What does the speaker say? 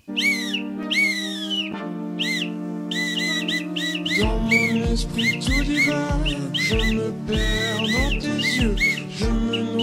Dans mon esprit tout divague, je me perds dans tes yeux, je me